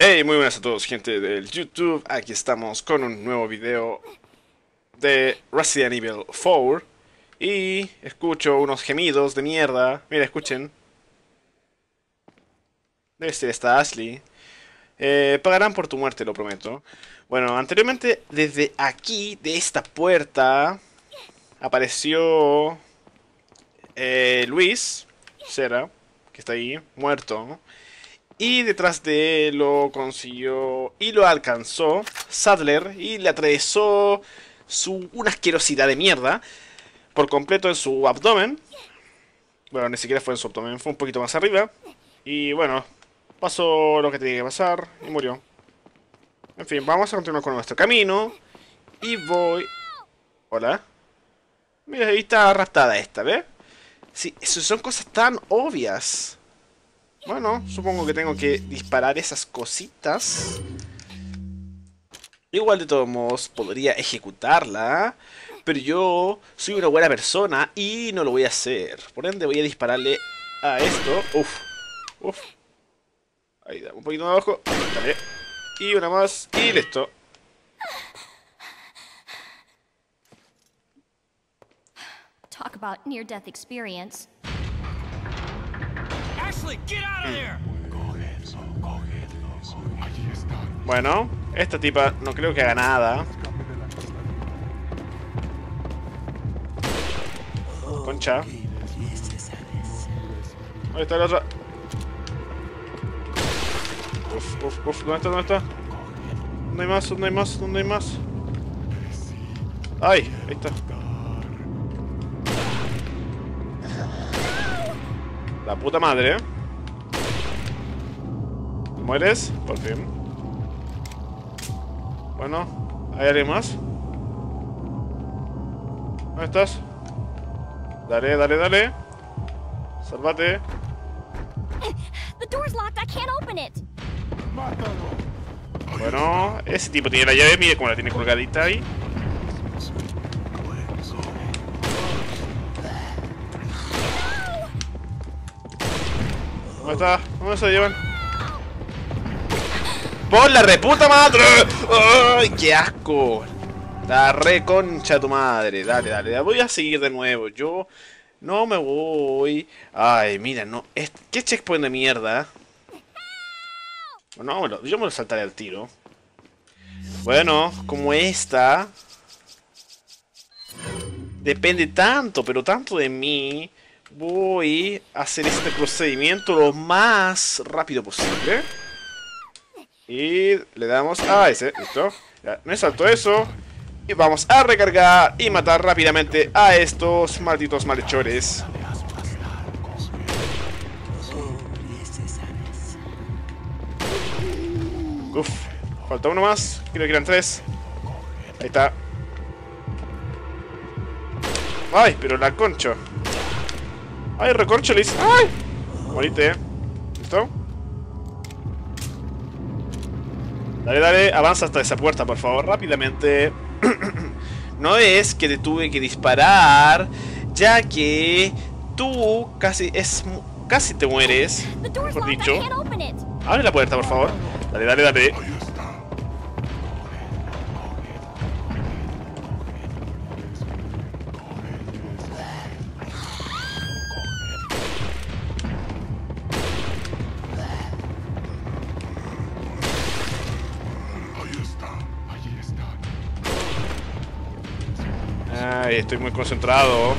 Hey, muy buenas a todos, gente del YouTube. Aquí estamos con un nuevo video de Resident Evil 4. Y escucho unos gemidos de mierda. Mira, escuchen. Debe ser esta Ashley. Pagarán por tu muerte, lo prometo. Bueno, anteriormente, desde aquí, de esta puerta, apareció Luis Cera, que está ahí, muerto. Y detrás de él lo consiguió y lo alcanzó Sadler y le atravesó una asquerosidad de mierda por completo en su abdomen. Bueno, ni siquiera fue en su abdomen, fue un poquito más arriba. Y bueno, pasó lo que tenía que pasar y murió. En fin, vamos a continuar con nuestro camino. Y voy... Hola. Mira, ahí está arrastrada esta, ¿ves? Sí, eso son cosas tan obvias. Bueno, supongo que tengo que disparar esas cositas. Igual de todos modos podría ejecutarla, pero yo soy una buena persona y no lo voy a hacer. Por ende voy a dispararle a esto. Uf, uf. Ahí da un poquito más abajo. Dale. Y una más y listo. Talk about near-death experience. Ashley, get out of there! Bueno, esta tipa no creo que haga nada. Concha. Ahí está la otra. Uf, uf, uf. ¿Dónde está? ¿Dónde está? ¿Dónde hay más? ¿Dónde hay más? ¿Dónde hay más? ¡Ay! Ahí está. La puta madre, ¿eh? ¿Mueres? Por fin. Bueno, ¿hay alguien más? ¿Dónde estás? Dale, dale, dale. Sálvate. The door's locked. I can't open it. Bueno, ese tipo tiene la llave. Mire cómo la tiene colgadita ahí. ¿Dónde está? ¿Dónde se llevan? ¡Por la reputa madre! ¡Ay, qué asco! La reconcha de tu madre. Dale, dale. Voy a seguir de nuevo. Yo no me voy. Ay, mira, no. ¿Qué checkpoint de mierda? No, yo me lo saltaré al tiro. Bueno, como esta depende tanto, pero tanto de mí, voy a hacer este procedimiento lo más rápido posible. Y le damos a ese, listo. Ya, me salto eso. Y vamos a recargar y matar rápidamente a estos malditos malhechores. Uf, falta uno más. Creo que eran tres. Ahí está. Ay, pero la concha. Ay, reconcholis. Ay, morite. ¿Listo? Dale, dale, avanza hasta esa puerta, por favor, rápidamente. No es que te tuve que disparar, ya que tú casi te mueres, The door's mejor locked. I dicho. can't open it. Abre la puerta, por favor. Dale, dale, dale. Ay, estoy muy concentrado.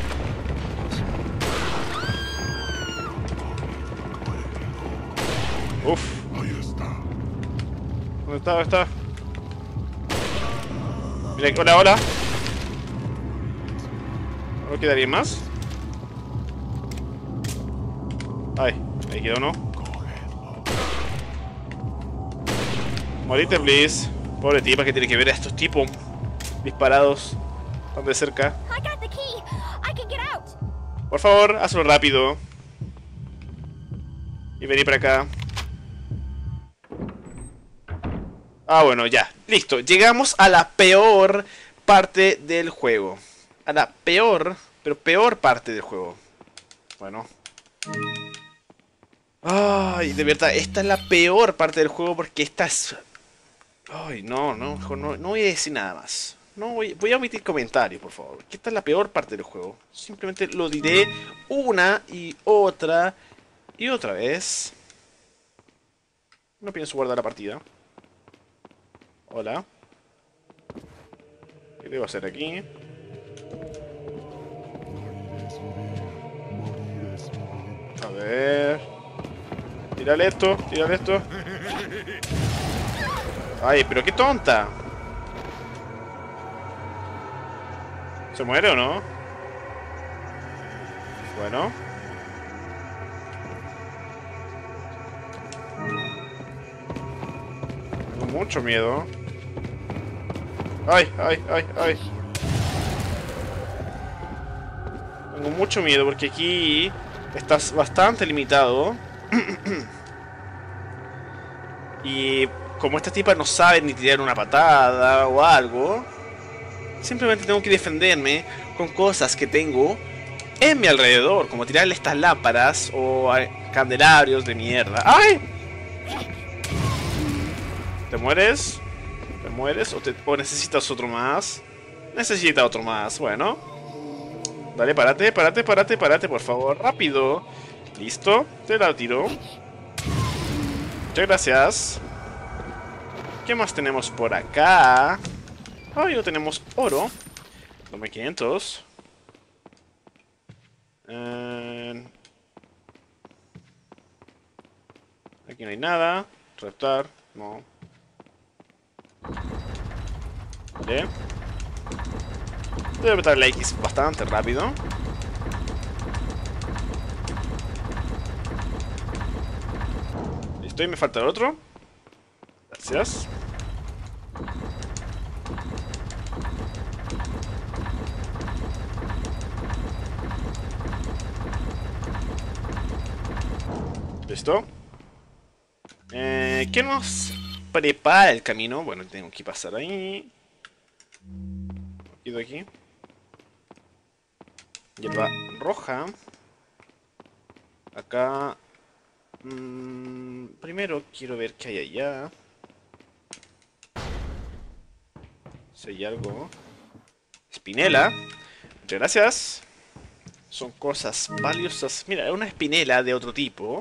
Uf. ¿Dónde está? ¿Dónde está? Mira, hola, hola. ¿No queda alguien más? Ay, ahí quedó uno. Morite, please. Pobre tipa que tiene que ver a estos tipos disparados tan de cerca. I got the key. I can get out. Por favor, hazlo rápido. Y vení para acá. Ah, bueno, ya. Listo. Llegamos a la peor parte del juego. A la peor, pero peor parte del juego. Bueno. Ay, de verdad, esta es la peor parte del juego porque esta es... Ay, mejor no voy a decir nada más. No voy a omitir comentarios, por favor. Que esta es la peor parte del juego. Simplemente lo diré una y otra vez. No pienso guardar la partida. Hola. ¿Qué debo hacer aquí? A ver. Tírale esto, tírale esto. Ay, pero qué tonta. ¿Se muere o no? Bueno. Tengo mucho miedo. Ay, ay, ay, ay. Tengo mucho miedo porque aquí estás bastante limitado. Y como esta tipa no sabe ni tirar una patada o algo, simplemente tengo que defenderme con cosas que tengo en mi alrededor, como tirarle estas lámparas o candelabros de mierda. ¡Ay! ¿Te mueres? ¿Te mueres? ¿O necesitas otro más? Necesita otro más, bueno. Dale, párate, párate, párate, párate, por favor, rápido. Listo, te la tiro. Muchas gracias. ¿Qué más tenemos por acá? Oh, yo tenemos oro. Tome 500. Aquí no hay nada. Reptar, no. Vale. Debe apretar la X bastante rápido. Listo, y me falta el otro. Gracias. Listo. ¿Qué nos prepara el camino? Bueno, tengo que pasar ahí. Ido aquí. Hierba roja. Acá. Primero quiero ver qué hay allá. Si hay algo. Espinela. Muchas gracias. Son cosas valiosas. Mira, es una espinela de otro tipo.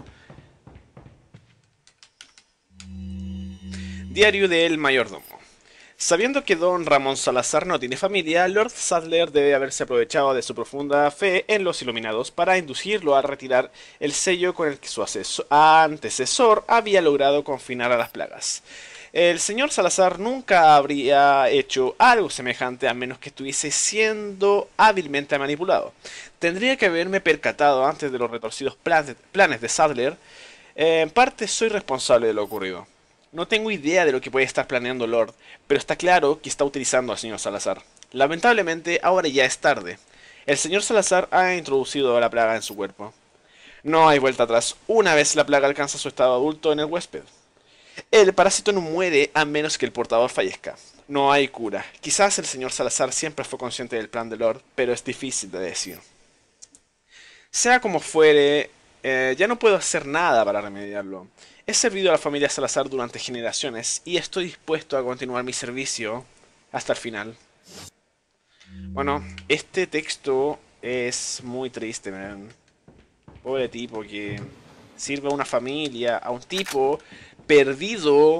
Diario del mayordomo. Sabiendo que don Ramón Salazar no tiene familia, Lord Sadler debe haberse aprovechado de su profunda fe en los iluminados para inducirlo a retirar el sello con el que su antecesor había logrado confinar a las plagas. El señor Salazar nunca habría hecho algo semejante a menos que estuviese siendo hábilmente manipulado. Tendría que haberme percatado antes de los retorcidos planes de Sadler. En parte soy responsable de lo ocurrido. No tengo idea de lo que puede estar planeando Lord, pero está claro que está utilizando al señor Salazar. Lamentablemente, ahora ya es tarde. El señor Salazar ha introducido la plaga en su cuerpo. No hay vuelta atrás una vez la plaga alcanza su estado adulto en el huésped. El parásito no muere a menos que el portador fallezca. No hay cura. Quizás el señor Salazar siempre fue consciente del plan de Lord, pero es difícil de decir. Sea como fuere, ya no puedo hacer nada para remediarlo. He servido a la familia Salazar durante generaciones y estoy dispuesto a continuar mi servicio hasta el final. Bueno, este texto es muy triste, man. Pobre tipo que sirve a una familia, a un tipo perdido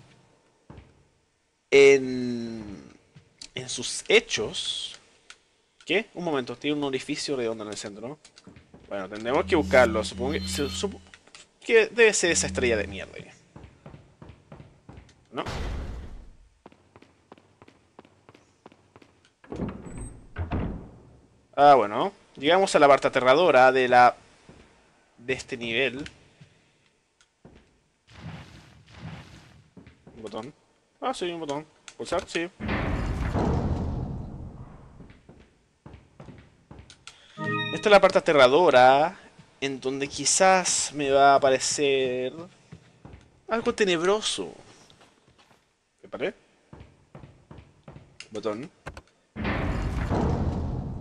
en sus hechos. ¿Qué? Un momento, tiene un orificio redondo en el centro, ¿no? Bueno, tendremos que buscarlo. Supongo que debe ser esa estrella de mierda. ¿No? Ah, bueno. Llegamos a la parte aterradora de este nivel. Un botón. Ah, sí, un botón. Pulsar, sí. Esta es la parte aterradora, en donde quizás me va a aparecer algo tenebroso. ¿Me paré? Botón.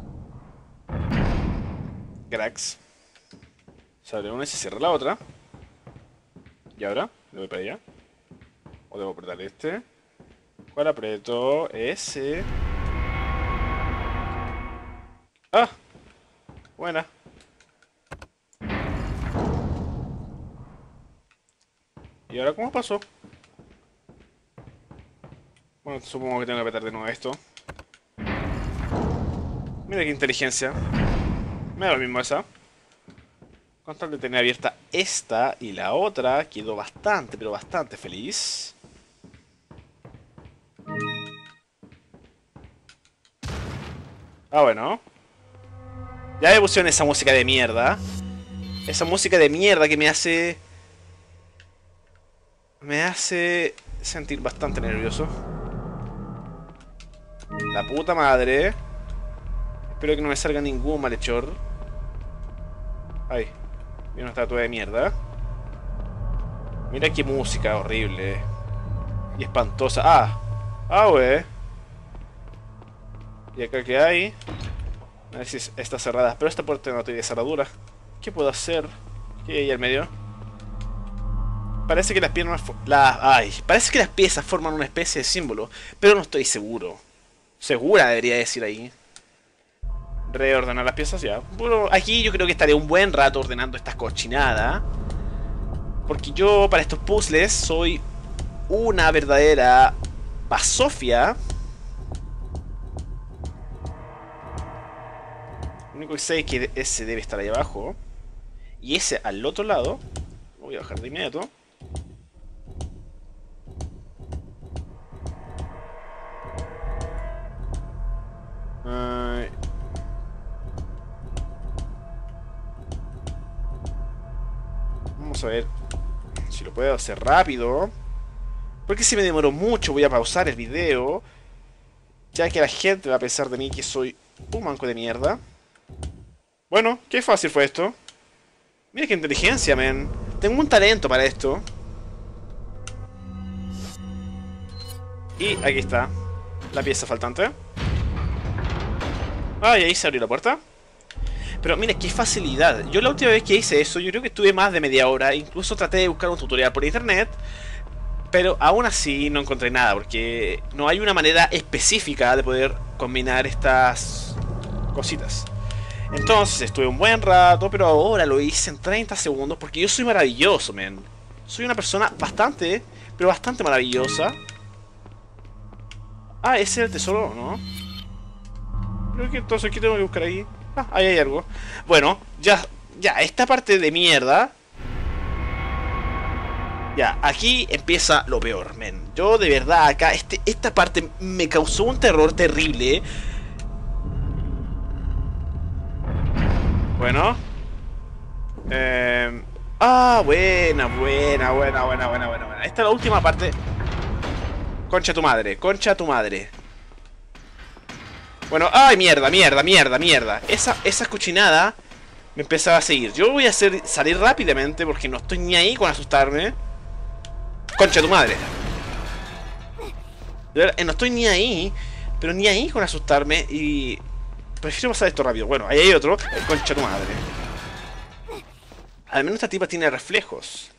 Cracks. Se abre una y se cierra la otra. ¿Y ahora? ¿Le voy para allá? ¿O debo apretar este? ¿Cuál aprieto? Ese. ¡Ah! Buena. ¿Y ahora cómo pasó? Bueno, supongo que tengo que apretar de nuevo esto. Mira qué inteligencia. Me da lo mismo esa. Con tal de tener abierta esta y la otra, quedo bastante, pero bastante feliz. Ah, bueno. Ya me pusieron esa música de mierda. Esa música de mierda que me hace... Me hace sentir bastante nervioso. La puta madre. Espero que no me salga ningún malhechor. Ay, viene una estatua de mierda. Mira qué música horrible. Y espantosa. Wey. ¿Y acá qué hay? A ver si está cerrada. Pero esta puerta no tiene cerradura. ¿Qué puedo hacer? ¿Qué hay ahí al medio? Parece que las piernas... parece que las piezas forman una especie de símbolo. Pero no estoy seguro. Segura debería decir ahí. Reordenar las piezas ya. Bueno, aquí yo creo que estaré un buen rato ordenando estas cochinadas. Porque yo para estos puzzles soy una verdadera basofia. Lo único que sé es que ese debe estar ahí abajo. Y ese al otro lado. Lo voy a bajar de inmediato. Vamos a ver si lo puedo hacer rápido. Porque si me demoro mucho voy a pausar el video. Ya que la gente va a pensar de mí que soy un manco de mierda. Bueno, qué fácil fue esto. Mira qué inteligencia, men. Tengo un talento para esto. Y aquí está la pieza faltante. Y ahí se abrió la puerta. Pero mira, qué facilidad. Yo la última vez que hice eso, yo creo que estuve más de media hora. Incluso traté de buscar un tutorial por internet. Pero aún así no encontré nada. Porque no hay una manera específica de poder combinar estas cositas. Entonces estuve un buen rato, pero ahora lo hice en 30 segundos. Porque yo soy maravilloso, men. Soy una persona bastante, pero bastante maravillosa. Ese es el tesoro, ¿no? Creo que entonces, ¿qué tengo que buscar ahí? Ahí hay algo. Bueno, ya, esta parte de mierda. Ya, aquí empieza lo peor, men. Yo de verdad acá, esta parte me causó un terror terrible. Bueno. Buena. Esta es la última parte. Concha tu madre, concha tu madre. Bueno, mierda. Esa cochinada me empezaba a seguir. Yo voy a salir rápidamente porque no estoy ni ahí con asustarme. Concha tu madre. No estoy ni ahí, pero ni ahí con asustarme y prefiero pasar esto rápido. Bueno, ahí hay otro. Concha tu madre. Al menos esta tipa tiene reflejos.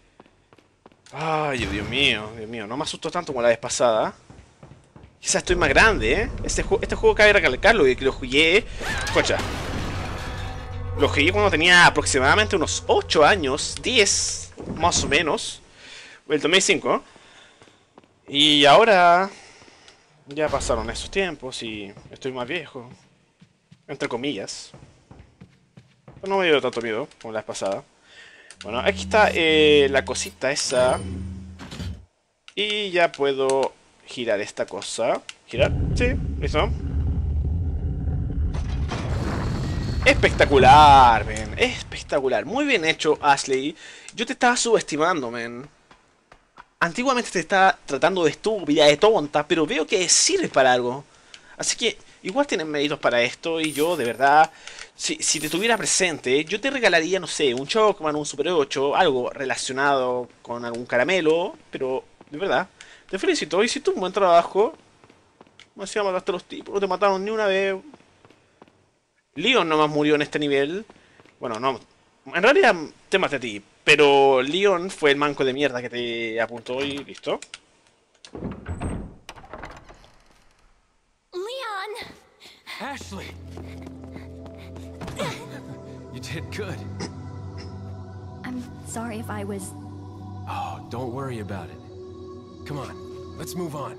Ay, Dios mío. No me asustó tanto como la vez pasada. Quizás estoy más grande, ¿eh? Este juego cabe recalcarlo, que lo jugué... Concha. Lo jugué cuando tenía aproximadamente unos 8 años, 10, más o menos. El 2005. Y ahora... Ya pasaron esos tiempos y estoy más viejo. Entre comillas. Pero no me dio tanto miedo como la vez pasada. Bueno, aquí está la cosita esa. Y ya puedo... girar esta cosa. ¿Girar? Sí, listo. Espectacular, men. Espectacular. Muy bien hecho, Ashley. Yo te estaba subestimando, men. Antiguamente te estaba tratando de estúpida, de tonta, pero veo que sirve para algo. Así que igual tienes méritos para esto y yo, de verdad, si te tuviera presente, yo te regalaría, no sé, un Chocman, un Super 8, algo relacionado con algún caramelo, pero de verdad. Te felicito, hiciste un buen trabajo. No sé, mataste a los tipos, no te mataron ni una vez. Leon nomás murió en este nivel. Bueno, no. En realidad te maté a ti. Pero Leon fue el manco de mierda que te apuntó y listo. Leon! Ashley! You did good. I'm sorry if I was... Oh, don't worry about it. Come on, let's move on.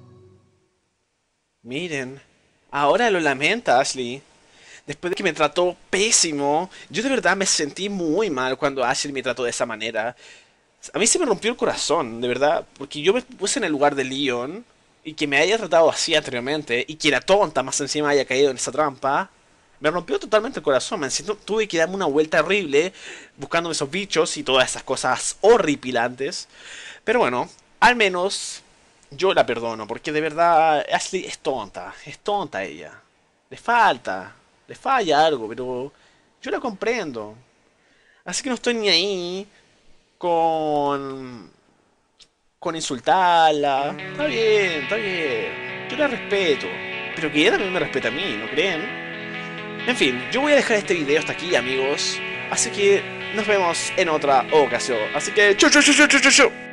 Miren, ahora lo lamenta Ashley. Después de que me trató pésimo, yo de verdad me sentí muy mal cuando Ashley me trató de esa manera. A mí se me rompió el corazón, de verdad, porque yo me puse en el lugar de Leon y que me haya tratado así anteriormente y que la tonta más encima haya caído en esa trampa. Me rompió totalmente el corazón, me siento, tuve que darme una vuelta horrible buscando esos bichos y todas esas cosas horripilantes. Pero bueno, al menos yo la perdono, porque de verdad Ashley es tonta ella. Le falla algo, pero yo la comprendo. Así que no estoy ni ahí con insultarla. Está bien. Yo la respeto, pero que ella también me respeta a mí, ¿no creen? En fin, yo voy a dejar este video hasta aquí, amigos. Así que nos vemos en otra ocasión. Así que, chu chu chu chu chu chu.